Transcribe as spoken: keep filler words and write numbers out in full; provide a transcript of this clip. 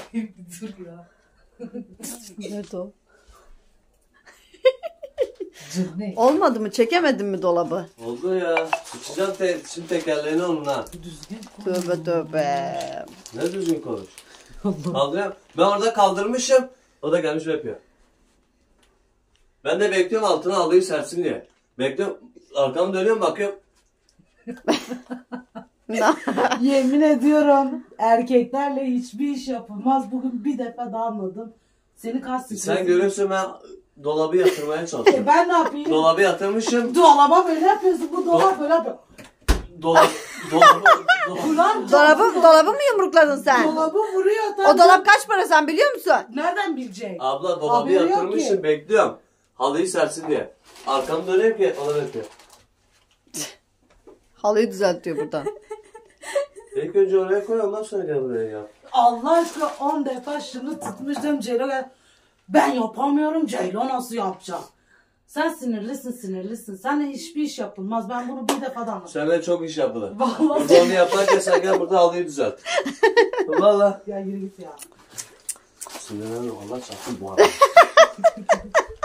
Dur ya. Nerede o? Ne? Olmadı mı? Çekemedin mi dolabı? Oldu ya. Uçacağım te şimdi tekerleğini onunla. Düzgün. Tövbe tövbe. Ne düzgün konuş. Kaldırıyorum. Ben orada kaldırmışım. O da gelmiş yapıyor. Ben de bekliyorum altına halıyı sersin diye. Bekliyorum. Arkamı dönüyorum bakıyorum. Yemin ediyorum erkeklerle hiçbir iş yapılmaz. Bugün bir defa daha anladım. Seni kastettim. Sen görüyorsun ben dolabı yatırmaya E çalışıyorum. ben ne yapayım? Dolabı yatırmışım. Dolaba böyle yapıyorsun. Bu dolap böyle yapıyor. Dolap, dolabı, dolabı. Ulan Dolabı, dolabı mı yumrukladın sen? dolabı vuruyor. O dolap kaç para sen biliyor musun? Nereden bilecek? Abla dolabı Haberi yok yatırmışım ki. bekliyorum. Halıyı sersin diye. Arkamı dönüyorum ki o da bekliyor. Halıyı düzeltiyor buradan. İlk önce oraya koy ondan sonra gel buraya ya. Allah aşkına on defa şunu tutmuştum Ceylo gel. Ben yapamıyorum Ceylo nasıl yapacak? Sen sinirlisin sinirlisin. Seninle hiçbir iş yapılmaz. Ben bunu bir defa da anladım. Seninle çok iş yapılır. Vallahi. Burada onu yaparken sen gel burada halıyı düzelt. Valla. Ya yürü git ya. Sinirlendim Allah çarptı bu arada.